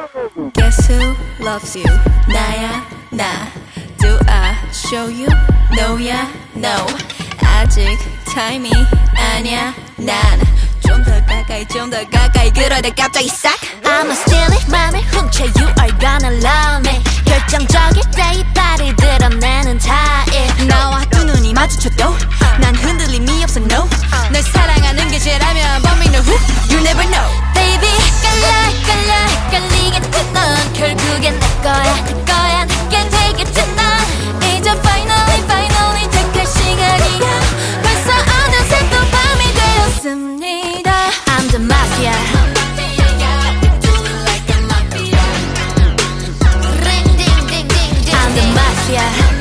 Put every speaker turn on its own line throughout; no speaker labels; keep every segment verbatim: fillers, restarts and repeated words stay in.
Guess who loves you? 나야 나. Do I show you? No야 no. 아직 타임이 아니야 난. 좀 더 가까이 좀 더 가까이 그러다 갑자기 싹
I'ma steal it 맘을 훔쳐 You are gonna love me 결정적일 때 이 발을 드러내는 타입
나와 두 눈이 마주쳐도 난 흔들림이 없어 no. 널 사랑하는 게 죄라면 But me know who You never know
Baby 헷갈려 헷갈려 헷갈리겠지 넌 결국엔 내 거야 내 거야 내게 되겠지 넌 이제 finally finally 택할 시간이야 벌써 어느새 또 밤이 되었습니다 I'm the mafia I'm the mafia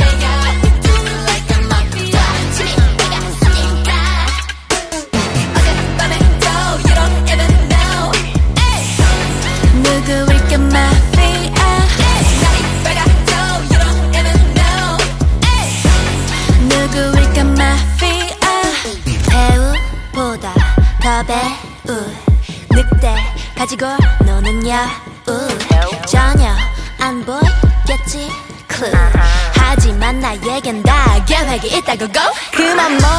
누구일까 마피아 누구일까 마피아 배우보다 더 배우 늑대 가지고 노는 여우 전혀 안 보이겠지 clue 하지만 나에겐 다 계획이 있다고 go 그만 뭐